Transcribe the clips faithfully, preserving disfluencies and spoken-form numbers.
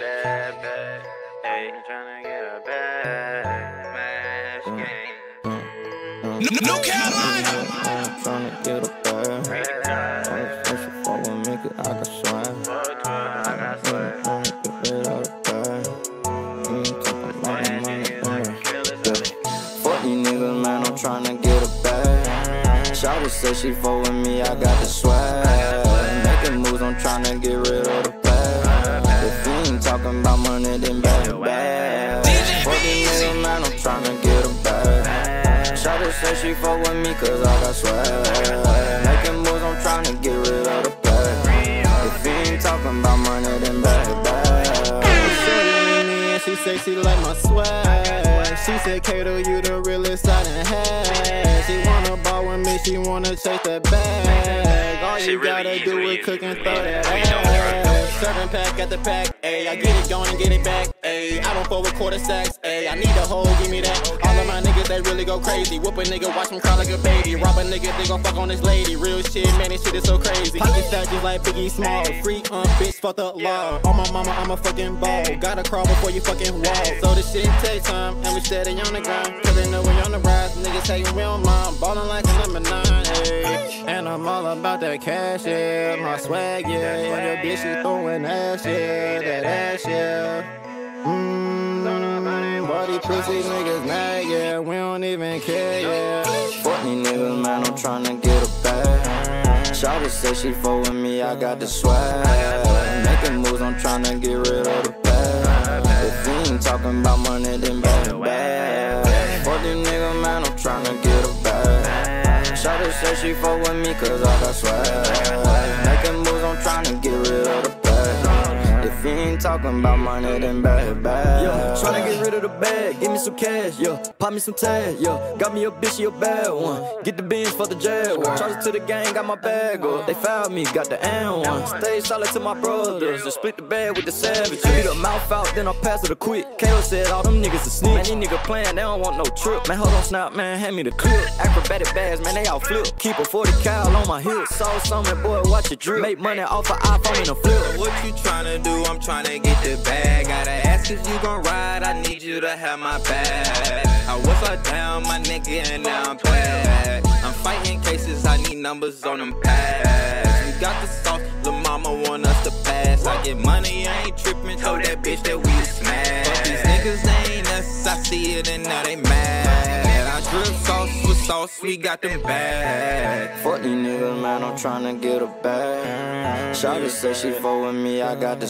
bad, bad. Hey, tryna get a bad smash game. New Carolina. I'm tryna get a bag. I'm special for a nigga, I got swag. I got swag. I'm tryna get rid of the bag. You ain't talking about the money, yeah. Fuck these niggas, man, I'm tryna get a bag. Shawty said she fuck with me, I got the swag. Making moves, I'm tryna get rid of the bag. If you ain't talking about money, then bad, bad. Fuck these niggas, man, I'm tryna get a bag. Shawty said she fuck with me cause I got swag. Making moves, I'm tryna get rid of the bag. If you ain't talking about money, then bad, bad. Shorty me and she say she like my swag. She said, Kato, you the realest I done had. She wanna ball with me, she wanna chase that bag. All you gotta do is cook and throw that ass. Serving pack at the pack, ayy. I get it going and get it back, ayy. I don't fuck with quarter sacks, ayy. I need a hoe, give me that. All of my niggas, they really go crazy. Whoop a nigga, watch him cry like a baby. Rob a nigga, they gon' fuck on this lady. Real shit, man, this shit is so crazy. Pocket fat just like Biggie Small. Free, um, bitch, fuck the law. On my mama, I'm a fucking ball. Gotta crawl before you fucking walk. So this shit take time, and we steady on the ground. Cause they know we on the rise. Niggas say we don't mind. Ballin' like a number nine, ayy. And I'm all about that cash, yeah. My swag, yeah. And your bitch, she throwing ass, yeah. That ass, yeah. Mmm, body pussy niggas mad, yeah. We don't even care, yeah. Fuck these niggas, man, I'm tryna get a bag. Shawty said she fuck with me, I got the swag. Making moves, I'm tryna get rid of the bag. If you ain't talking about money, then bad, bad. Fuck these niggas, man, I'm tryna get a bag. Shawty said she fuck with me cause I got swag. Making moves, I'm tryna get rid of the bag. If you ain't talking about money, then bad, bad. Yeah, tryna get rid of the bag, give me some cash, yeah. Pop me some tag, yeah. Got me a bitch, she a bad one. Get the beans for the Jaguar. Charge it to the gang, got my bag up. They found me, got the and one. Stay solid to my brothers, just split the bag with the savage. Beat the mouth out, then I pass it a quick. Kayla said all them niggas a snitch. Man, these niggas playing, they don't want no trip. Man, hold on, snap, man, hand me the clip. Acrobatic bags, man, they all flip. Keep a forty cal on my hips. Saw something, boy, watch it drip. Make money off an iPhone in a flip. What you tryna do? I'm tryna get the bag. Gotta ask if you gon' ride. I need you to have my back. I was all down, my nigga, and now I'm back. I'm fighting cases, I need numbers on them pads. We got the sauce, lil' mama want us to pass. I get money, I ain't trippin'. Told that bitch that we smash. But these niggas, they ain't us. I see it and now they mad. I drip sauce with sauce, we got them bad. Fuck these niggas, man, I'm tryna get a bag. Shawty said she fuck with me, I got the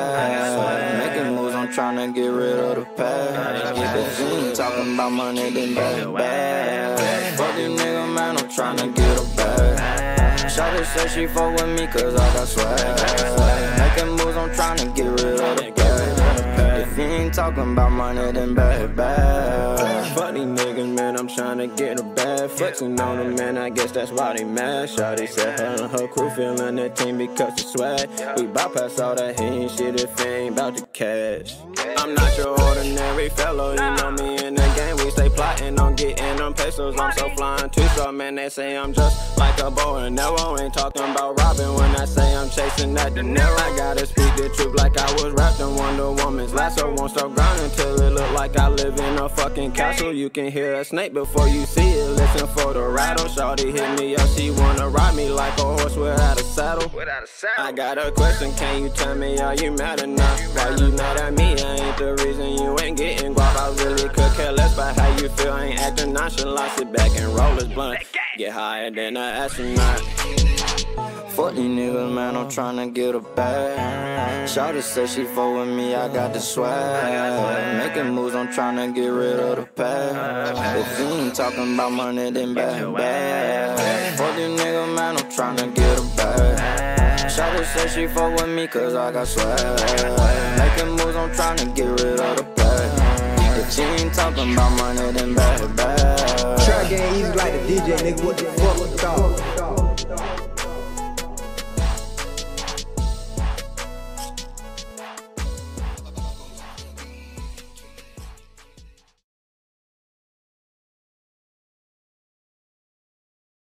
swag. Making moves, I'm tryna get rid of the past. If you ain't talking about money, then bad, bad. Fuck these niggas, man, I'm tryna get a bag. Shawty said she fuck with me cause I got swag. Making moves, I'm tryna get rid of the past. If you ain't talking about money, then bad, bad. Fuck these niggas, man, I'm tryna get a bag. Flexing on them, man, I guess that's why they mad. Shawty said her and her crew feeling that team because of swag. We bypass all that hate shit if it ain't about the cash. I'm not your ordinary fellow, you know me in the game. We stay plotting on getting them pesos. I'm so flying twist up, man, they say I'm just like a bow and arrow. Ain't talking about robbing when I say I'm chasing that dinero. I gotta speak the truth like I was wrapped in Wonder Woman's lasso. Won't stop grinding till it look like I live in a fucking castle. You can hear a snake before you see it. Listen for the rattle. Shawty hit me up, she wanna ride me like a horse without a saddle. I got a question, can you tell me, are you mad or not? Why you mad at me? I ain't the reason you ain't getting guap. I really could care less about how you feel. I ain't acting nonchalant. Sit back and roll this blunt. Get higher than an astronaut. Fuck these niggas, man, I'm tryna get a bag. Shawty said she fuck with me, I got the swag. Making moves, I'm tryna get rid of the past. If you ain't talking about money, then bad, bad. Fuck these niggas, man, I'm tryna get a bag. Shawty said she fuck with me cause I got swag. Making moves, I'm tryna get rid of the past. If you ain't talking about money, then bad, bad. Try getting easy like the D J, nigga, what the fuck, dog?